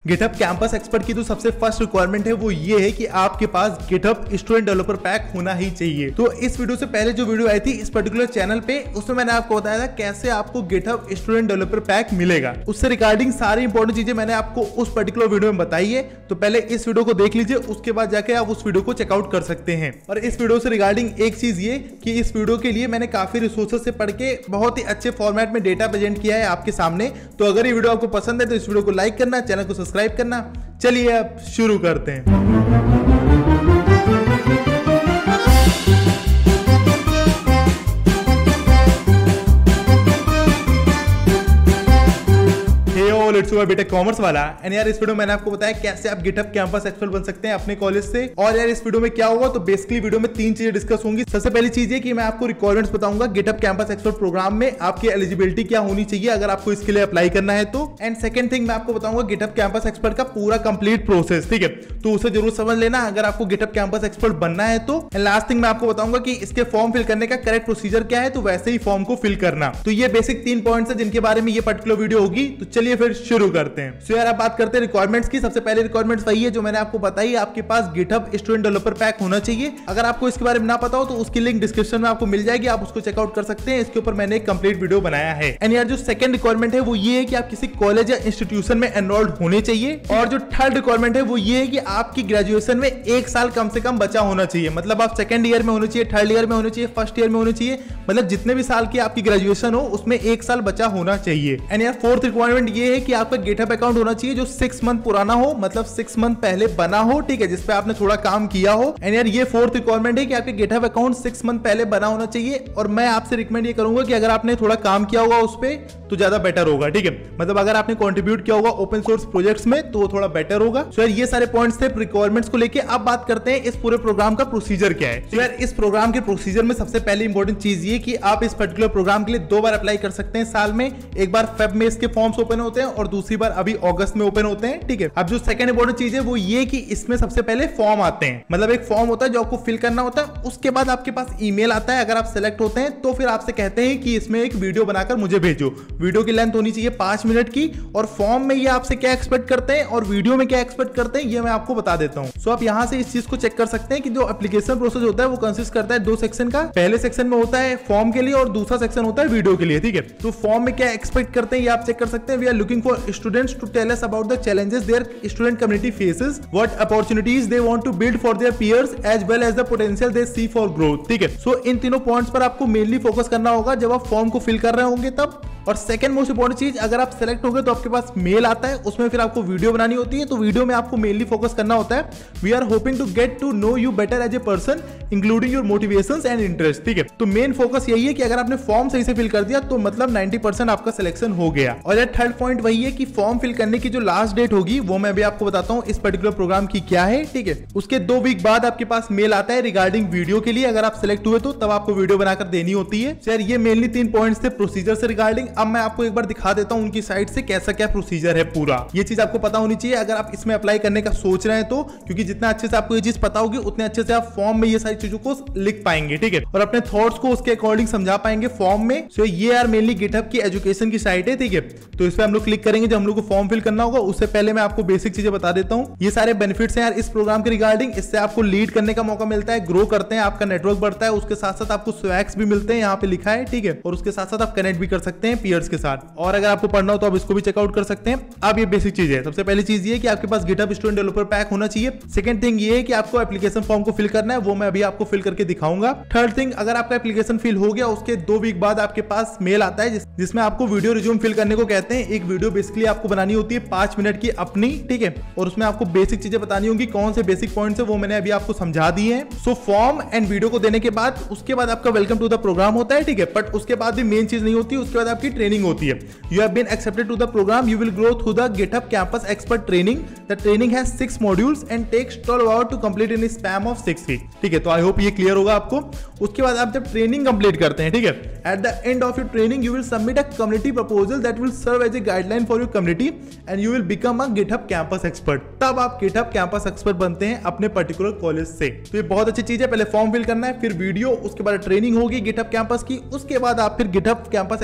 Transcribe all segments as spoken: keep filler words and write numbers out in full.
GitHub campus expert की जो सबसे फर्स्ट रिक्वायरमेंट है वो ये है कि आपके पास गिटहब स्टूडेंट डेवलपर पैक होना ही चाहिए। तो इस वीडियो से पहले जो वीडियो आई थी इस पर्टिकुलर चैनल पे, उसमें मैंने आपको बताया था कैसे आपको गिटहब स्टूडेंट डेवलपर पैक मिलेगा। उससे रिगार्डिंग सारी इंपॉर्टेंट चीजें मैंने आपको उस पर्टिकुलर वीडियो में बताई है। तो पहले इस वीडियो को देख लीजिए, उसके बाद जाके आप उस वीडियो को चेकआउट कर सकते हैं। और इस वीडियो से रिगार्डिंग एक चीज ये कि इस वीडियो के लिए मैंने काफी रिसोर्सेज से पढ़ के बहुत ही अच्छे फॉर्मेट में डेटा प्रेजेंट किया है आपके सामने। तो अगर ये वीडियो आपको पसंद है तो इस वीडियो को लाइक करना, चैनल को सब्सक्राइब करना। चलिए अब शुरू करते हैं। लेट्स गो बीटेक कॉमर्स वाला। एंड यार इस वीडियो में मैंने आपको बताया कैसे आप गिटहब कैंपस एक्सपर्ट बन सकते हैं अपने कॉलेज से। और यार इस वीडियो में क्या होगा, तो बेसिकली वीडियो में तीन चीजें डिस्कस होंगी। सबसे पहली चीज है कि मैं आपको रिक्वायरमेंट्स बताऊंगा गिटहब कैंपस एक्सपर्ट प्रोग्राम में आपकी एलिजिबिलिटी क्या होनी चाहिए अगर आपको इसके लिए अप्लाई करना है तो। एंड सेकंड थिंग मैं आपको बताऊंगा गिटहब कैंपस एक्सपर्ट का पूरा कंप्लीट प्रोसेस, ठीक है, तो उसे जरूर समझ लेना अगर आपको गिटहब कैंपस एक्सपर्ट बनना है तो। एंड लास्ट थिंग मैं आपको बताऊंगा कि इसके फॉर्म फिल करने का करेक्ट प्रोसीजर क्या है, तो वैसे ही फॉर्म को फिल करना। तो ये बेसिक तीन पॉइंट्स है जिनके बारे में ये पर्टिकुलर वीडियो होगी। तो चलिए फिर शुरू करते हैं। सो यार आप बात करते हैं रिक्वायरमेंट्स की। सबसे पहले रिक्वायरमेंट्स वही है जो मैंने आपको बताई, आपके पास गिटहब स्टूडेंट डेवलपर पैक होना चाहिए। अगर आपको इसके बारे में ना पता हो तो उसकी लिंक डिस्क्रिप्शन में आपको मिल जाएगी, आप उसको चेकआउट कर सकते हैं। इसके ऊपर मैंने एक कंप्लीट वीडियो बनाया है। एंड यार जो सेकंड रिक्वायरमेंट है वो ये है कि आप किसी कॉलेज या इंस्टीट्यूशन में एनरोल्ड होने चाहिए। और जो थर्ड रिक्वायरमेंट है वो ये है कि आपकी ग्रेजुएशन में एक साल कम से कम बचा होना चाहिए। मतलब आप सेकंड ईयर में होने चाहिए, थर्ड ईयर में होने चाहिए, फर्स्ट ईयर में होने चाहिए, मतलब जितने भी साल की आपकी ग्रेजुएशन हो उसमें एक साल बचा होना चाहिए। एंड यार फोर्थ रिक्वायरमेंट ये है कि आपका गिटहब अकाउंट होना चाहिए जो सिक्स मंथ पुराना हो, मतलब सिक्स मंथ पहले बना हो, ठीक है, जिसपे आपने थोड़ा काम किया हो। एंड यार ये फोर्थ रिक्वायरमेंट है कि आपके गिटहब अकाउंट सिक्स मंथ पहले बना होना चाहिए। और मैं आपसे रिकमेंड ये करूंगा कि अगर आपने थोड़ा काम किया होगा उस पे तो ज्यादा बेटर होगा, ठीक है, मतलब अगर आपने कंट्रीब्यूट किया होगा ओपन सोर्स प्रोजेक्ट्स में तो वो थोड़ा बेटर होगा। सो यार ये सारे पॉइंट्स थे रिक्वायरमेंट्स को लेके। अब बात करते हैं इस पूरे प्रोग्राम का प्रोसीजर क्या है। तो यार इस प्रोग्राम के प्रोसीजर में सबसे पहले इंपॉर्टेंट चीज ये कि आप इस पर्टिकुलर प्रोग्राम के लिए दो बार अप्लाई कर सकते हैं साल में। एक बार फेब में इसके फॉर्म्स ओपन होते हैं और दूसरी बार अभी अगस्त में ओपन होते हैं, ठीक है। अब जो सेकंड इंपॉर्टेंट चीज है वो ये कि इसमें सबसे पहले फॉर्म आते हैं, मतलब एक फॉर्म होता है जो आपको फिल करना होता है। उसके बाद आपके पास ईमेल आता है। अगर आप सेलेक्ट होते हैं तो फिर आपसे कहते हैं कि इसमें एक वीडियो बनाकर मुझे भेजो। वीडियो की लेंथ होनी चाहिए पांच मिनट की। और फॉर्म में ये आपसे क्या एक्सपेक्ट करते हैं और वीडियो में क्या एक्सपेक्ट करते हैं ये मैं आपको बता देता हूं। सो आप यहां से इस चीज को चेक कर सकते हैं कि जो एप्लीकेशन प्रोसेस होता है वो कंसिस्ट करता है दो सेक्शन का। पहले सेक्शन में होता है फॉर्म के लिए और दूसरा सेक्शन होता है वीडियो के लिए, ठीक है। तो फॉर्म में क्या एक्सपेक्ट करते हैं ये आप चेक कर सकते हैं। We are looking for students to tell us about the challenges their student community faces, what opportunities they want to build for their peers as well as the potential they see for growth, ठीक है। सो इन तीनों points पर आपको mainly focus करना होगा जब आप form को फिल कर रहे होंगे तब। और सेकंड मोस्ट इंपॉर्टेंट चीज, अगर आप सेलेक्ट हो गए तो आपके पास मेल आता है, उसमें फिर आपको वीडियो बनानी होती है। तो वीडियो में आपको मेनली फोकस करना होता है we are hoping to get to know you better as a person including your motivations and interest, ठीक है। तो मेन फोकस यही है कि अगर आपने फॉर्म सही से फिल कर दिया तो मतलब नाइंटी परसेंट आपका सिलेक्शन हो गया। और यार थर्ड पॉइंट वही है कि फॉर्म फिल करने की जो लास्ट डेट होगी वो मैं भी आपको बताता हूँ इस पर्टिकुलर प्रोग्राम की क्या है, ठीक है। उसके दो वीक बाद आपके पास मेल आता है रिगार्डिंग वीडियो के लिए। अगर आप सिलेक्ट हुए तो तब आपको वीडियो बनाकर देनी होती है। यार ये मेनली तीन पॉइंट्स थे प्रोसीजर से रिगार्डिंग। अब मैं आपको एक बार दिखा देता हूं उनकी साइड से कैसा क्या प्रोसीजर है पूरा। ये चीज आपको पता होनी चाहिए अगर आप इसमें अप्लाई करने का सोच रहे हैं तो, क्योंकि जितना अच्छे से आपको ये चीज पता होगी उतने अच्छे से आप फॉर्म में ये सारी चीजों को लिख पाएंगे, ठीक है, और अपने थॉट्स को उसके अकॉर्डिंग समझा पाएंगे फॉर्म में। सो ये यार मेनली गिटहब की एजुकेशन की साइट है, ठीक है। तो इस पे हम लोग क्लिक करेंगे जब हम लोग को फॉर्म फिल करना होगा। उससे पहले मैं आपको बेसिक चीजें बता देता हूँ। ये सारे बेनिफिट्स हैं यार इस प्रोग्राम के रिगार्डिंग। इससे आपको लीड करने का मौका मिलता है, ग्रो करते हैं, आपका नेटवर्क बढ़ता है, उसके साथ साथ आपको स्वैग्स भी मिलते हैं, यहाँ पे लिखा है, ठीक है। और उसके साथ साथ आप कनेक्ट भी कर सकते हैं पीयर्स के साथ। और अगर आपको पढ़ना हो तो आप इसको भी चेकआउट कर सकते हैं। अब ये बेसिक चीज है। सबसे पहली चीज ये कि आपके पास गिटहब स्टूडेंट डेवलपर पैक होना चाहिए। सेकंड थिंग ये है कि आपको एप्लीकेशन फॉर्म को फिल करना है, वो मैं अभी आपको फिल करके दिखाऊंगा। थर्ड थिंग, अगर आपका एप्लीकेशन फिल हो गया उसके दो वीक बाद आपके पास मेल आता है जिस, जिसमें आपको वीडियो रिज्यूम फिल करने को कहते हैं। एक वीडियो बेसिकली आपको बनानी होती है पांच मिनट की अपनी, ठीक है, और उसमें आपको बेसिक चीजें बतानी होंगी। कौन से बेसिक पॉइंट्स है वो मैंने अभी आपको समझा दिए हैं। सो फॉर्म एंड वीडियो को देने के बाद उसके बाद आपका वेलकम टू द प्रोग्राम होता है, ठीक है। बट उसके बाद भी मेन चीज नहीं होती, उसके बाद आपकी ट्रेनिंग होती है। You have been accepted to the program, you will grow through the GitHub Campus Expert Training. The training has six modules and takes twelve hours to complete in a span of six weeks. ठीक है, तो I hope ये clear होगा आपको। उसके बाद आप जब ट्रेनिंग कंप्लीट करते हैं, ठीक है, at the end of your training you will submit a community proposal that will serve as a guideline for your community and you will become a GitHub campus expert. तब आप GitHub campus expert बनते हैं अपने particular college से। तो ये बहुत अच्छी चीज है। पहले फॉर्म फिल करना है, फिर वीडियो, उसके बाद ट्रेनिंग होगी GitHub कैंपस की, उसके बाद आप फिर GitHub कैंपस एक्सपर्ट बनते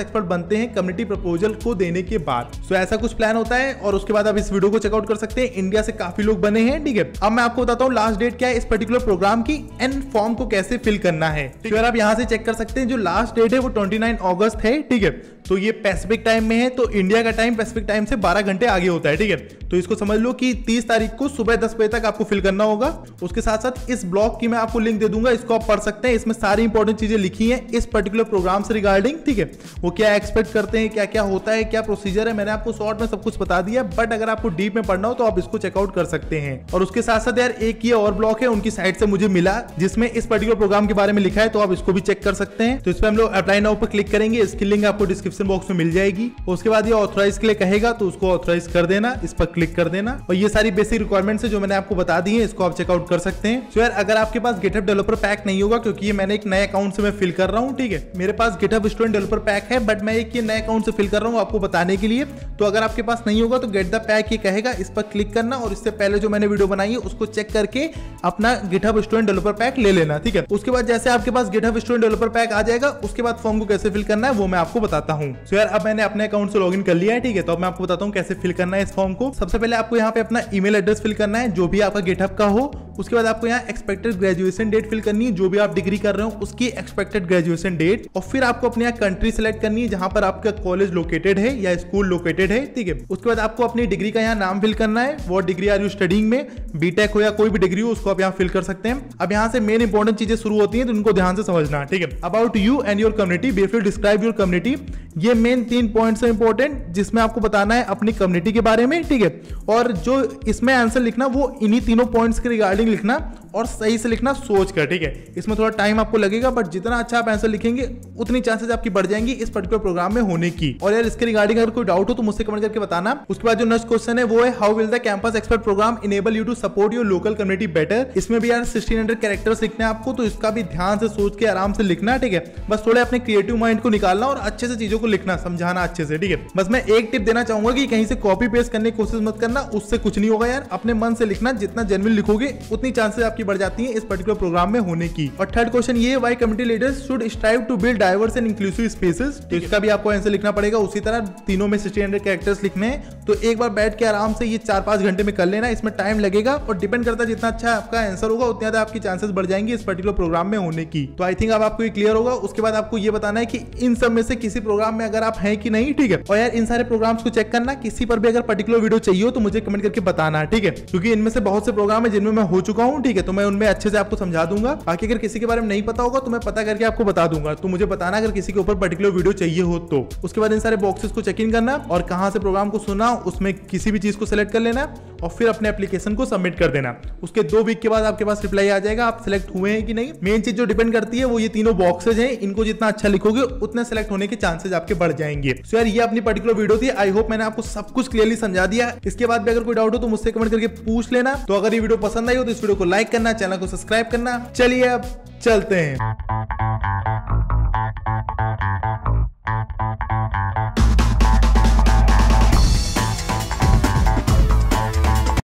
करते हैं कम्युनिटी प्रपोजल को देने के बाद। सो ऐसा कुछ प्लान होता है और उसके बाद आप इस वीडियो को चेकआउट कर सकते हैं। इंडिया से काफी लोग बने हैं, ठीक है। अब मैं आपको बताता हूँ लास्ट डेट क्या है इस पर्टिकुलर प्रोग्राम की एंड फॉर्म को कैसे फिल करना है। तो आप यहाँ से चेक कर सकते हैं जो लास्ट डेट है वो उनतीस अगस्त है, ठीक है। तो ये पैसिफिक टाइम में है, तो इंडिया का टाइम पैसिफिक टाइम से बारह घंटे आगे होता है, ठीक है। तो इसको समझ लो कि तीस तारीख को सुबह दस बजे तक आपको फिल करना होगा। उसके साथ साथ इस ब्लॉग की मैं आपको लिंक दे दूंगा, इसको आप पढ़ सकते हैं। इसमें सारी इंपॉर्टेंट चीजें लिखी हैं इस पर्टिकुलर प्रोग्राम से रिगार्डिंग, ठीक है। वो क्या एक्सपेक्ट करते हैं, क्या क्या होता है, क्या प्रोसीजर है, मैंने आपको शॉर्ट में सब कुछ बता दिया। बट अगर आपको डीप में पढ़ना हो तो आप इसको चेकआउट कर सकते हैं। और उसके साथ साथ यार एक ये और ब्लॉग है उनकी साइट से मुझे मिला, जिसमें इस पर्टिकुलर प्रोग्राम के बारे में लिखा है, तो आप इसको भी चेक कर सकते हैं। तो इस पर हम लोग अप्लाई नाउ पर क्लिक करेंगे, इसकी लिंक आपको डिस्क्रिप्शन बॉक्स में मिल जाएगी। उसके बाद ये ऑथराइज के लिए कहेगा, तो उसको ऑथराइज कर देना, इस पर क्लिक कर देना। और ये सारी बेसिक रिक्वायरमेंट्स है जो मैंने आपको बता दी है, इसको आप चेकआउट कर सकते हैं। तो यार अगर आपके पास गिटहब डेवलपर पैक नहीं होगा, क्योंकि ये मैंने एक नए अकाउंट से मैं फिल कर रहा हूँ, ठीक है। मेरे पास गिटहब स्टूडेंट डेवलपर पैक है, बट मैं एक ये नए अकाउंट से फिल कर रहा हूँ आपको बताने के लिए। तो अगर आपके पास नहीं होगा तो गेट द पैक ये कहेगा, इस पर क्लिक करना और इससे पहले जो मैंने वीडियो बनाई है उसको चेक करके अपना गिटहब स्टूडेंट डेवलपर पैक ले लेना, ठीक है। उसके बाद जैसे आपके पास गिटहब स्टूडेंट डेवलपर पैक आ जाएगा, उसके बाद फॉर्म को कैसे फिल करना है वो मैं आपको बताता हूँ। सो यार अब मैंने अपने अकाउंट से लॉगिन कर लिया है, ठीक है। तो अब मैं आपको बताता हूँ कैसे फिल करना है इस फॉर्म को। सबसे पहले आपको यहाँ पे अपना ईमेल एड्रेस फिल करना है जो भी आपका गिटहब का हो। उसके बाद आपको यहाँ एक्सपेक्टेड ग्रेजुएशन डेट फिल करनी है, जो भी आप डिग्री कर रहे हो उसकी एक्सपेक्टेड ग्रेजुएशन डेट। और फिर आपको अपने यहाँ कंट्री सेलेक्ट करनी है जहां पर आपका कॉलेज लोकेटेड है या स्कूल लोकेटेड है, ठीक है। उसके बाद आपको अपनी डिग्री का यहाँ नाम फिल करना है, वो डिग्री आर यू स्टडीइंग में, बीटेक हो या कोई भी डिग्री हो उसको आप यहाँ फिल कर सकते हैं। अब यहाँ से मेन इंपॉर्टेंट चीजें शुरू होती हैं, तो उनको ध्यान से समझना, ठीक है। About you and your community, briefly describe your community, ये मेन तीन पॉइंट्स है इंपॉर्टेंट, जिसमें आपको बताना है अपनी कम्युनिटी के बारे में, ठीक है। और जो इसमें आंसर लिखना वो इन्हीं तीनों पॉइंट्स के रिगार्डिंग लिखना और सही से लिखना सोच कर, ठीक है। इसमें थोड़ा टाइम आपको लगेगा, बट जितना अच्छा आप आंसर लिखेंगे उतनी चांसेस आपकी बढ़ जाएंगी इस पर्टिकुलर प्रोग्राम में होने की। और यार इसके रिगार्डिंग अगर कोई डाउट हो तो मुझसे कमेंट करके बताना। उसके बाद जो नेक्स्ट क्वेश्चन है वो है how will the campus expert program enable you to support your local community better. इसमें भी यार सिक्सटीन हंड्रेड कैरेक्टर्स लिखने हैं आपको, तो इसका भी ध्यान से सोच के आराम से लिखना, ठीक है। बस थोड़े अपने क्रिएटिव माइंड को निकालना और अच्छे से चीजों को लिखना, समझाना अच्छे से, ठीक है। बस मैं एक टिप देना चाहूंगा कि कहीं से कॉपी पेस्ट करने की कोशिश मत करना, उससे कुछ नहीं होगा यार। अपने मन से लिखना, जितना जेन्युइन लिखोगे उतनी चांसेस आपकी बढ़ जाती है इस पर्टिकुलर प्रोग्राम में होने की। और थर्ड क्वेश्चन ये, why community leaders should strive to build diverse and inclusive spaces. तो इसका भी आपको आंसर लिखना पड़ेगा उसी तरह, तीनों में सिक्सटीन हंड्रेड कैरेक्टर्स लिखने हैं। तो एक बार बैठ के आराम से ये चार पांच घंटे में कर लेना, इसमें टाइम लगेगा और डिपेंड करता है जितना अच्छा आपका आंसर होगा उतनी ज्यादा आपकी चांसेस बढ़ जाएंगे इस पर्टिकुलर प्रोग्राम में होने की। तो आई थिंक अब आपको ये क्लियर होगा। उसके बाद आपको ये बताना है कि इन सब में से किसी प्रोग्राम में अगर आप हैं कि नहीं, ठीक है। और यार इन सारे प्रोग्राम्स को चेक करना, किसी पर भी अगर पर्टिकुलर वीडियो चाहिए हो तो मुझे कमेंट करके बताना, ठीक है। क्योंकि इनमें से बहुत से प्रोग्राम है जिनमें मैं हो चुका हूँ, ठीक है। तो मैं उनमें अच्छे से आपको समझा दूंगा। बाकी अगर किसी के बारे में नहीं पता होगा तो मैं पता करके आपको बता दूंगा, तो मुझे बताना अगर किसी के ऊपर पर्टिकुलर वीडियो चाहिए हो तो। उसके बाद इन सारे बॉक्सेस को चेक इन करना और कहां से प्रोग्राम को सुना उसमें किसी भी चीज को सिलेक्ट कर लेना और फिर अपने एप्लीकेशन को सबमिट कर देना। उसके दो वीक के बाद आपके पास रिप्लाई आ जाएगा आप सिलेक्ट हुए हैं कि नहीं। मेन चीज जो डिपेंड करती है वो ये तीनों बॉक्सेज हैं, इनको जितना अच्छा लिखोगे उतने सिलेक्ट होने के चांसेस आपके बढ़ जाएंगे। सो यार ये अपनी पर्टिकुलर वीडियो थी, आई होप मैंने आपको सब कुछ क्लियरली समझा दिया। इसके बाद भी अगर कोई डाउट हो तो मुझसे कमेंट करके पूछ लेना। तो अगर ये वीडियो पसंद आई हो तो इस वीडियो को लाइक करना, चैनल को सब्सक्राइब करना। चलिए अब चलते हैं।